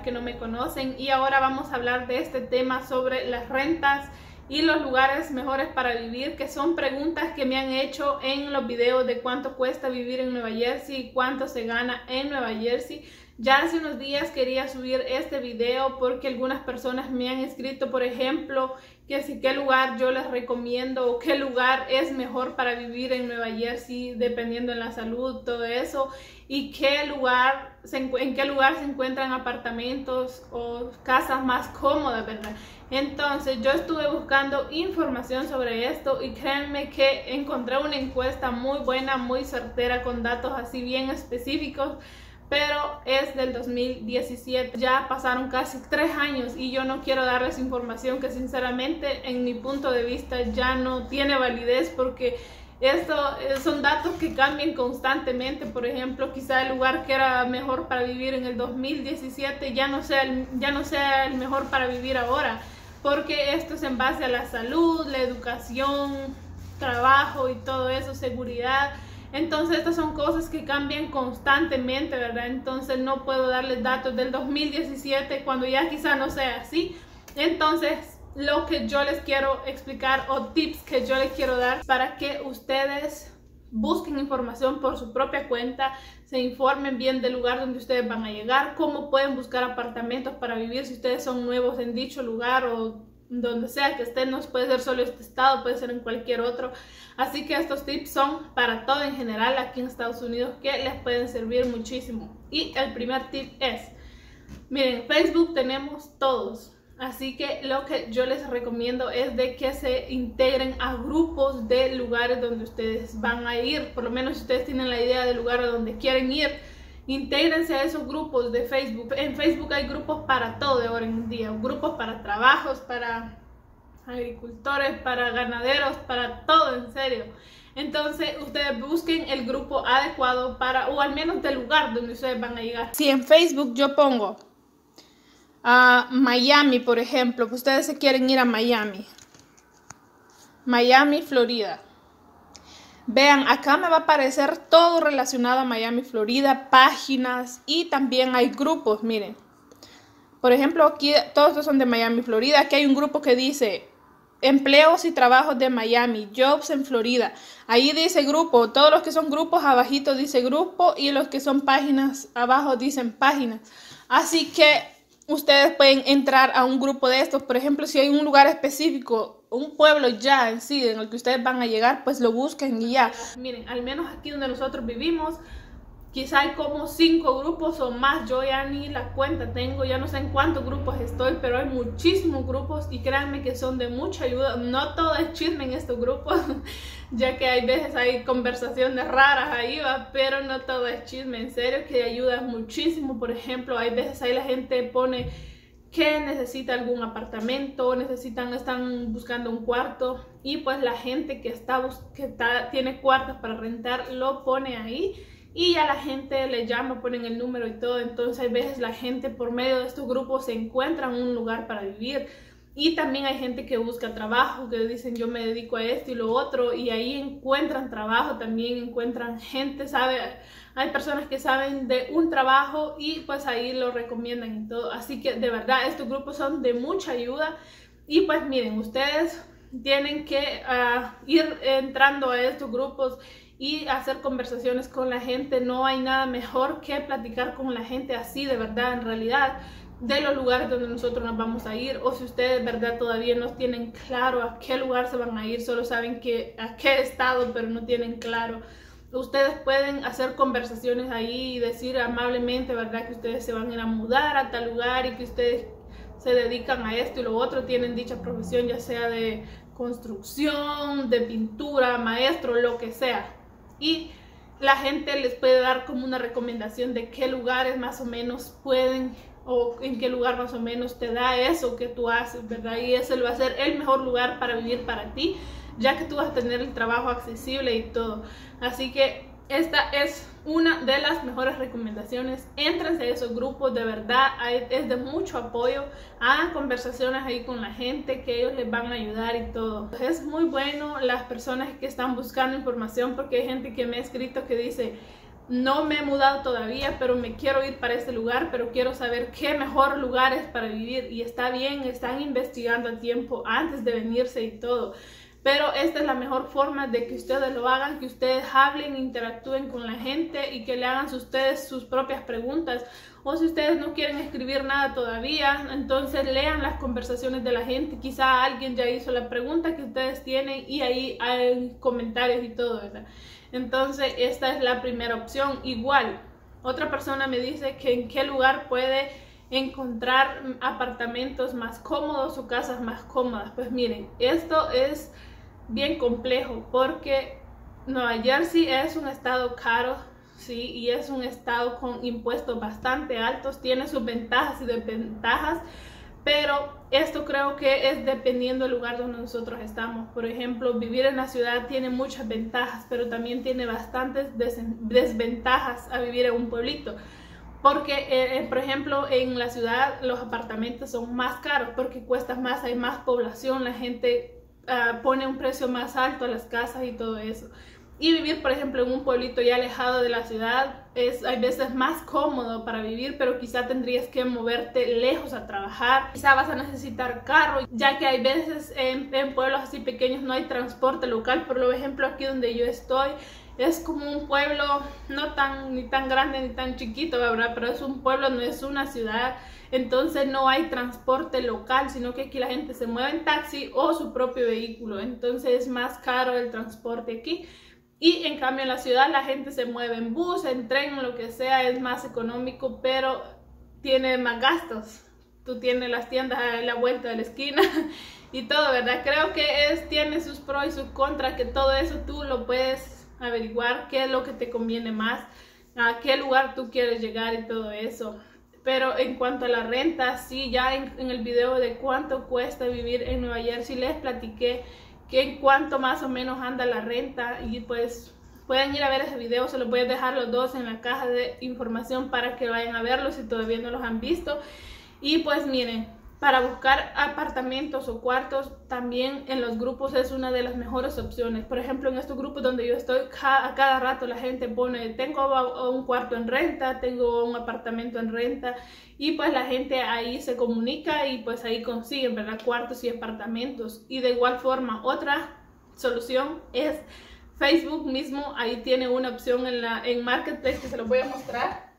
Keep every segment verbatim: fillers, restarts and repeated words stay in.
que no me conocen, y ahora vamos a hablar de este tema sobre las rentas y los lugares mejores para vivir, que son preguntas que me han hecho en los videos de cuánto cuesta vivir en Nueva Jersey y cuánto se gana en Nueva Jersey. Ya hace unos días quería subir este video porque algunas personas me han escrito, por ejemplo, que si qué lugar yo les recomiendo o qué lugar es mejor para vivir en Nueva Jersey dependiendo de la salud, todo eso, y qué lugar se, en qué lugar se encuentran apartamentos o casas más cómodas, ¿verdad? Entonces yo estuve buscando información sobre esto y créanme que encontré una encuesta muy buena, muy certera, con datos así bien específicos, pero es del dos mil diecisiete, ya pasaron casi tres años y yo no quiero darles información que sinceramente en mi punto de vista ya no tiene validez, porque esto son datos que cambian constantemente. Por ejemplo, quizá el lugar que era mejor para vivir en el dos mil diecisiete ya no sea el, ya no sea el mejor para vivir ahora, porque esto es en base a la salud, la educación, trabajo y todo eso, seguridad. Entonces estas son cosas que cambian constantemente, ¿verdad? Entonces no puedo darles datos del dos mil diecisiete cuando ya quizá no sea así. Entonces lo que yo les quiero explicar, o tips que yo les quiero dar para que ustedes busquen información por su propia cuenta, se informen bien del lugar donde ustedes van a llegar, cómo pueden buscar apartamentos para vivir si ustedes son nuevos en dicho lugar o donde sea que estén. No puede ser solo este estado, puede ser en cualquier otro. Así que estos tips son para todo en general aquí en Estados Unidos, que les pueden servir muchísimo. Y el primer tip es, miren, Facebook tenemos todos, así que lo que yo les recomiendo es de que se integren a grupos de lugares donde ustedes van a ir. Por lo menos si ustedes tienen la idea del lugar a donde quieren ir, intégrense a esos grupos de Facebook. En Facebook hay grupos para todo de ahora en día, grupos para trabajos, para agricultores, para ganaderos, para todo, en serio. Entonces ustedes busquen el grupo adecuado para, o al menos del lugar donde ustedes van a llegar. Si en Facebook yo pongo a uh, Miami, por ejemplo, pues ustedes se quieren ir a Miami, Miami, Florida. Vean, acá me va a aparecer todo relacionado a Miami, Florida, páginas, y también hay grupos. Miren, por ejemplo, aquí todos estos son de Miami, Florida. Aquí hay un grupo que dice empleos y trabajos de Miami, jobs en Florida. Ahí dice grupo, todos los que son grupos abajito dice grupo, y los que son páginas abajo dicen páginas. Así que ustedes pueden entrar a un grupo de estos. Por ejemplo, si hay un lugar específico, un pueblo ya en sí en el que ustedes van a llegar, pues lo busquen y ya. Miren, al menos aquí donde nosotros vivimos, quizá hay como cinco grupos o más. Yo ya ni la cuenta tengo, ya no sé en cuántos grupos estoy, pero hay muchísimos grupos y créanme que son de mucha ayuda. No todo es chisme en estos grupos, ya que hay veces hay conversaciones raras ahí, ¿va? Pero no todo es chisme, en serio que ayuda muchísimo. Por ejemplo, hay veces ahí la gente pone que necesita algún apartamento, necesitan, están buscando un cuarto, y pues la gente que está, que está tiene cuartos para rentar lo pone ahí, y a la gente le llama, ponen el número y todo. Entonces hay veces la gente por medio de estos grupos se encuentra un lugar para vivir. Y también hay gente que busca trabajo, que dicen yo me dedico a esto y lo otro, y ahí encuentran trabajo, también encuentran gente, sabe, hay personas que saben de un trabajo y pues ahí lo recomiendan y todo. Así que de verdad estos grupos son de mucha ayuda. Y pues miren, ustedes tienen que uh, ir entrando a estos grupos y hacer conversaciones con la gente. No hay nada mejor que platicar con la gente así, de verdad, en realidad, de los lugares donde nosotros nos vamos a ir. O si ustedes, verdad, todavía no tienen claro a qué lugar se van a ir, solo saben que a qué estado, pero no tienen claro, ustedes pueden hacer conversaciones ahí y decir amablemente, verdad, que ustedes se van a ir a mudar a tal lugar y que ustedes se dedican a esto y lo otro, tienen dicha profesión, ya sea de construcción, de pintura, maestro, lo que sea. Y la gente les puede dar como una recomendación de qué lugares más o menos pueden, o en qué lugar más o menos te da eso que tú haces, ¿verdad? Y ese va a ser el mejor lugar para vivir para ti, ya que tú vas a tener el trabajo accesible y todo. Así que esta es una de las mejores recomendaciones. Éntrense a esos grupos, de verdad, es de mucho apoyo. Hagan conversaciones ahí con la gente, que ellos les van a ayudar y todo. Es muy bueno las personas que están buscando información, porque hay gente que me ha escrito que dice, no me he mudado todavía, pero me quiero ir para este lugar, pero quiero saber qué mejor lugares para vivir. Y está bien, están investigando a tiempo antes de venirse y todo. Pero esta es la mejor forma de que ustedes lo hagan, que ustedes hablen, interactúen con la gente y que le hagan ustedes sus propias preguntas. O si ustedes no quieren escribir nada todavía, entonces lean las conversaciones de la gente. Quizá alguien ya hizo la pregunta que ustedes tienen y ahí hay comentarios y todo, ¿verdad? Entonces esta es la primera opción. Igual, otra persona me dice que en qué lugar puede encontrar apartamentos más cómodos o casas más cómodas. Pues miren, esto es bien complejo porque Nueva Jersey es un estado caro, sí, y es un estado con impuestos bastante altos, tiene sus ventajas y desventajas, pero esto creo que es dependiendo del lugar donde nosotros estamos. Por ejemplo, vivir en la ciudad tiene muchas ventajas, pero también tiene bastantes des desventajas a vivir en un pueblito. Porque, eh, por ejemplo, en la ciudad los apartamentos son más caros porque cuesta más, hay más población, la gente uh, pone un precio más alto a las casas y todo eso. Y vivir, por ejemplo, en un pueblito ya alejado de la ciudad es hay veces más cómodo para vivir, pero quizá tendrías que moverte lejos a trabajar. Quizá vas a necesitar carro, ya que hay veces en, en pueblos así pequeños no hay transporte local. Por ejemplo, aquí donde yo estoy, es como un pueblo no tan ni tan grande ni tan chiquito, ¿verdad? Pero es un pueblo, no es una ciudad, entonces no hay transporte local, sino que aquí la gente se mueve en taxi o su propio vehículo, entonces es más caro el transporte aquí. Y en cambio en la ciudad la gente se mueve en bus, en tren, lo que sea, es más económico, pero tiene más gastos. Tú tienes las tiendas a la vuelta de la esquina y todo, ¿verdad? Creo que es, tiene sus pros y sus contras, que todo eso tú lo puedes averiguar, qué es lo que te conviene más, a qué lugar tú quieres llegar y todo eso. Pero en cuanto a la renta, sí, ya en, en el video de cuánto cuesta vivir en Nueva Jersey les platiqué que en cuánto más o menos anda la renta, y pues pueden ir a ver ese video, se los voy a dejar los dos en la caja de información para que vayan a verlos si todavía no los han visto. Y pues miren, para buscar apartamentos o cuartos también en los grupos es una de las mejores opciones. Por ejemplo, en estos grupos donde yo estoy, a cada rato la gente pone tengo un cuarto en renta, tengo un apartamento en renta, y pues la gente ahí se comunica y pues ahí consiguen, ¿verdad?, cuartos y apartamentos. Y de igual forma, otra solución es Facebook mismo. Ahí tiene una opción en, la, en Marketplace que se los voy a mostrar.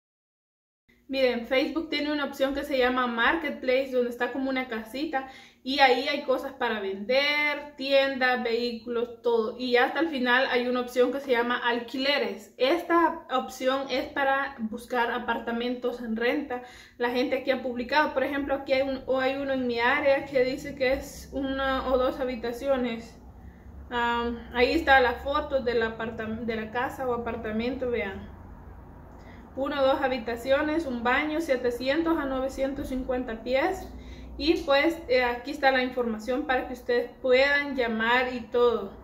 Miren, Facebook tiene una opción que se llama Marketplace, donde está como una casita y ahí hay cosas para vender, tiendas, vehículos, todo. Y hasta el final hay una opción que se llama alquileres. Esta opción es para buscar apartamentos en renta. La gente aquí ha publicado, por ejemplo, aquí hay, un, o hay uno en mi área que dice que es una o dos habitaciones. Um, ahí está la foto de la, de la casa o apartamento, vean. Uno o dos habitaciones, un baño, setecientos a novecientos cincuenta pies. Y pues eh, aquí está la información para que ustedes puedan llamar y todo.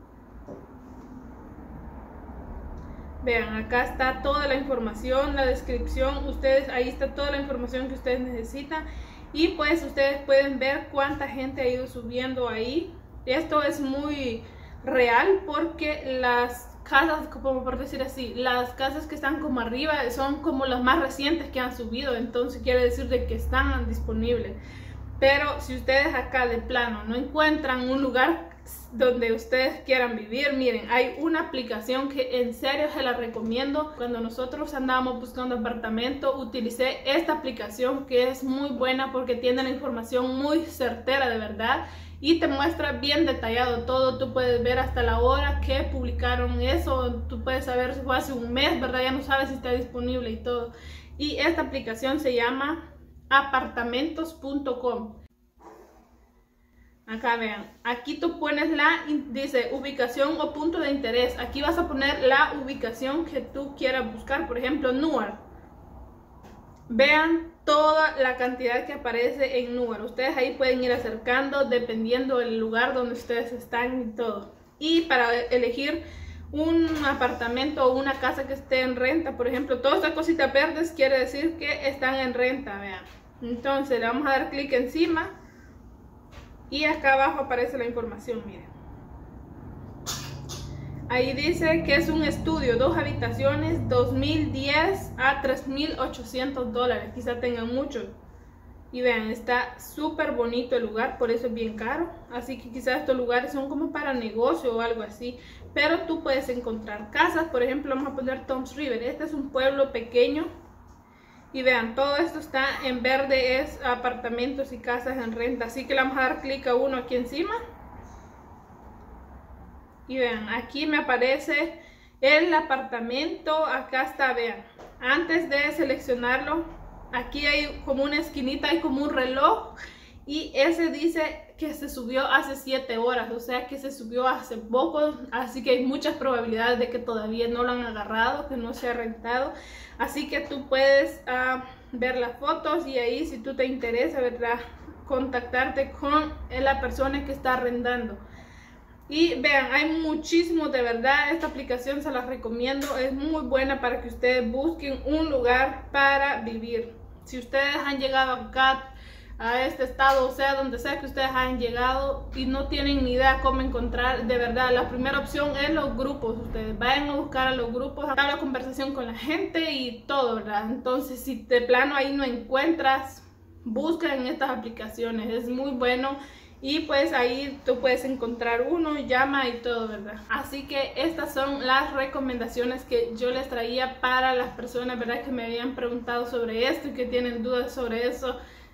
Vean, acá está toda la información, la descripción. Ustedes, ahí está toda la información que ustedes necesitan. Y pues ustedes pueden ver cuánta gente ha ido subiendo ahí. Esto es muy real porque las casas, como por decir así, las casas que están como arriba son como las más recientes que han subido, entonces quiere decir de que están disponibles. Pero si ustedes acá de plano no encuentran un lugar donde ustedes quieran vivir, miren, hay una aplicación que en serio se la recomiendo. Cuando nosotros andábamos buscando apartamento, utilicé esta aplicación que es muy buena porque tiene la información muy certera, de verdad, y te muestra bien detallado todo. Tú puedes ver hasta la hora que publicaron eso, tú puedes saber si fue hace un mes, ¿verdad? Ya no sabes si está disponible y todo. Y esta aplicación se llama apartamentos punto com. Acá vean, aquí tú pones la, dice ubicación o punto de interés. Aquí vas a poner la ubicación que tú quieras buscar, por ejemplo, Newark. Vean toda la cantidad que aparece en Newark. Ustedes ahí pueden ir acercando dependiendo del lugar donde ustedes están y todo. Y para elegir un apartamento o una casa que esté en renta, por ejemplo, todas estas cositas verdes quiere decir que están en renta, vean. Entonces le vamos a dar clic encima y acá abajo aparece la información, miren. Ahí dice que es un estudio, dos habitaciones, dos mil diez a tres mil ochocientos dólares. Quizá tengan muchos. Y vean, está súper bonito el lugar, por eso es bien caro. Así que quizás estos lugares son como para negocio o algo así. Pero tú puedes encontrar casas, por ejemplo, vamos a poner Toms River. Este es un pueblo pequeño. Y vean, todo esto está en verde, es apartamentos y casas en renta. Así que le vamos a dar clic a uno aquí encima. Y vean, aquí me aparece el apartamento. Acá está, vean. Antes de seleccionarlo, aquí hay como una esquinita, hay como un reloj. Y ese dice que se subió hace siete horas, o sea que se subió hace poco. Así que hay muchas probabilidades de que todavía no lo han agarrado, que no se ha rentado. Así que tú puedes uh, ver las fotos y ahí, si tú te interesa, ¿verdad?, contactarte con la persona que está arrendando. Y vean, hay muchísimos, de verdad, esta aplicación se las recomiendo, es muy buena para que ustedes busquen un lugar para vivir. Si ustedes han llegado acá a este estado, o sea, donde sea que ustedes hayan llegado y no tienen ni idea cómo encontrar, de verdad, la primera opción es los grupos. Ustedes vayan a buscar a los grupos, a la conversación con la gente y todo, ¿verdad? Entonces, si de plano ahí no encuentras, busca en estas aplicaciones, es muy bueno. Y pues ahí tú puedes encontrar uno, llama y todo, ¿verdad? Así que estas son las recomendaciones que yo les traía para las personas, ¿verdad?, que me habían preguntado sobre esto y que tienen dudas sobre eso.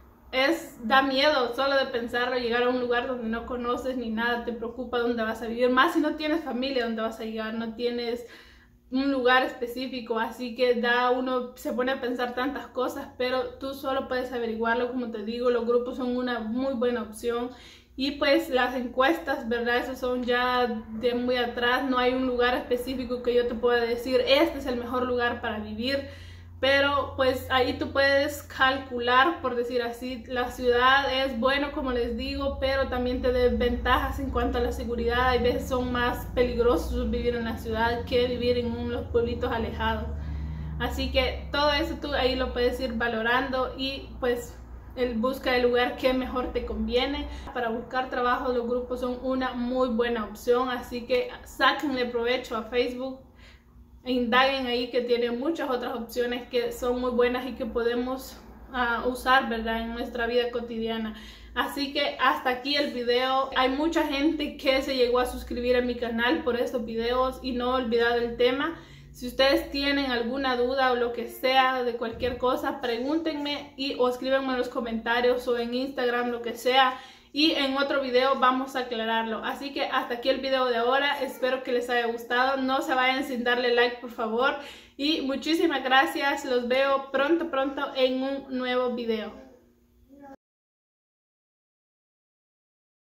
Es, da miedo solo de pensarlo, llegar a un lugar donde no conoces ni nada, te preocupa dónde vas a vivir, más si no tienes familia donde vas a llegar, no tienes un lugar específico, así que da uno, se pone a pensar tantas cosas, pero tú solo puedes averiguarlo. Como te digo, los grupos son una muy buena opción. Y pues las encuestas, ¿verdad?, esos son ya de muy atrás, no hay un lugar específico que yo te pueda decir, este es el mejor lugar para vivir. Pero pues ahí tú puedes calcular, por decir así, la ciudad es bueno, como les digo, pero también te da ventajas en cuanto a la seguridad. Hay veces son más peligrosos vivir en la ciudad que vivir en unos pueblitos alejados. Así que todo eso tú ahí lo puedes ir valorando y pues el busca el lugar que mejor te conviene. Para buscar trabajo, los grupos son una muy buena opción, así que sáquenle provecho a Facebook. Indaguen ahí, que tiene muchas otras opciones que son muy buenas y que podemos uh, usar, ¿verdad?, en nuestra vida cotidiana. Así que hasta aquí el video. Hay mucha gente que se llegó a suscribir a mi canal por estos videos y no he olvidado el tema. Si ustedes tienen alguna duda o lo que sea de cualquier cosa, pregúntenme y o escríbanme en los comentarios o en Instagram, lo que sea. Y en otro video vamos a aclararlo. Así que hasta aquí el video de ahora. Espero que les haya gustado. No se vayan sin darle like, por favor. Y muchísimas gracias. Los veo pronto, pronto en un nuevo video.